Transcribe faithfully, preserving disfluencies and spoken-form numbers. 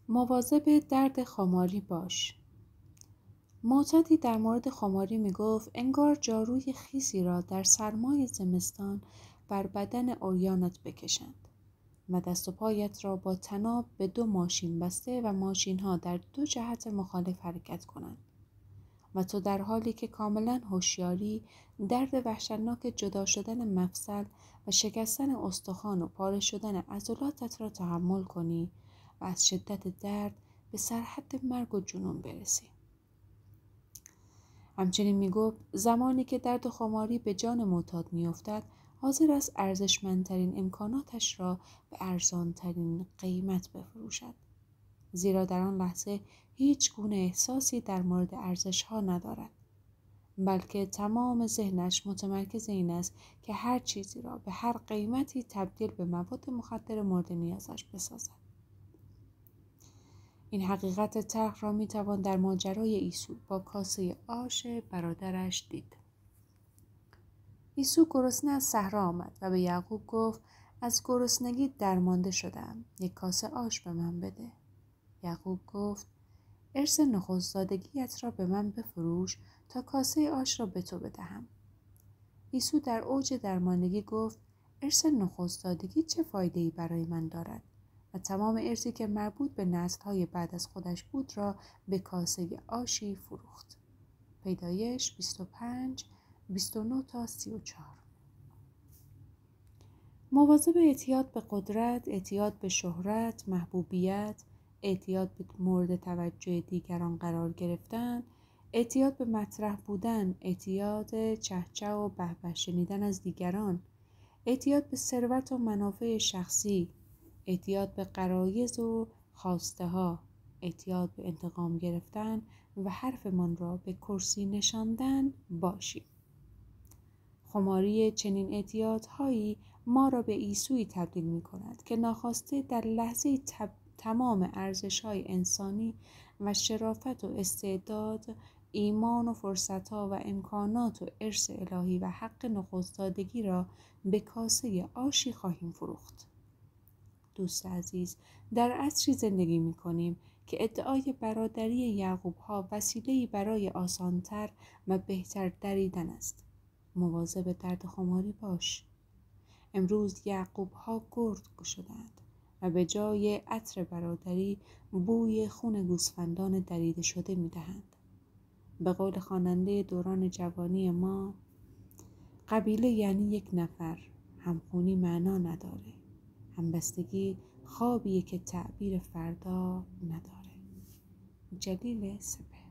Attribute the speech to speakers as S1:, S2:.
S1: مواظب درد خماری باش. معتادی در مورد خماری می گفت انگار جاروی خیسی را در سرمای زمستان بر بدن عریانت بکشند و دست و پایت را با طناب به دو ماشین بسته و ماشین ها در دو جهت مخالف حرکت کنند و تو در حالی که کاملا هوشیاری درد وحشتناک جدا شدن مفصل و شکستن استخوان و پاره شدن عضلاتت را تحمل کنی و از شدت درد به سرحد مرگ و جنون برسی. همچنین میگفت زمانی که درد خماری به جان معتاد میافتد حاضر است ارزشمندترین امکاناتش را به ارزانترین قیمت بفروشد، زیرا در آن لحظه هیچ گونه احساسی در مورد ارزش‌ها ندارد، بلکه تمام ذهنش متمرکز این است که هر چیزی را به هر قیمتی تبدیل به مواد مخدر مورد نیازش بسازد. این حقیقت تلخ را می توان در ماجرای عیسی با کاسه آش برادرش دید. عیسی گرسنه از صحرا آمد و به یعقوب گفت از گرسنگی درمانده شدم، یک کاسه آش به من بده. یعقوب گفت ارث نخست‌زادگیت را به من بفروش تا کاسه آش را به تو بدهم. عیسی در اوج درماندگی گفت ارث نخست‌زادگی چه فایده‌ای برای من دارد؟ و تمام ارثی که مربوط به نسل‌های بعد از خودش بود را به کاسه آشی فروخت. پیدایش بیست و پنج بیست و نه تا سی و چهار. مواظب اعتیاد به قدرت، اعتیاد به شهرت، محبوبیت، اعتیاد به مورد توجه دیگران قرار گرفتن، اعتیاد به مطرح بودن، اعتیاد چهچه و بهبه شنیدن از دیگران، اعتیاد به ثروت و منافع شخصی، اعتیاد به غرایز و خواسته ها، اعتیاد به انتقام گرفتن و حرفمان را به کرسی نشاندن باشیم. خماری چنین اعتیادهایی ما را به عیسویی تبدیل می کند که ناخواسته در لحظه تب... تمام ارزش‌های انسانی و شرافت و استعداد، ایمان و فرصت‌ها و امکانات و ارث الهی و حق نخست‌زادگی را به کاسه آشی خواهیم فروخت. دوست عزیز، در عصری زندگی می کنیم که ادعای برادری یعقوب ها وسیله‌ای برای آسانتر و بهتر دریدن است. مواظب درد خماری باش. امروز یعقوب ها گرد شدند و به جای عطر برادری بوی خون گوسفندان دریده شده می دهند. به قول خواننده دوران جوانی ما، قبیله یعنی یک نفر، همخونی معنا نداره، همبستگی خوابیه که تعبیر فردا نداره. جلیل سپهر.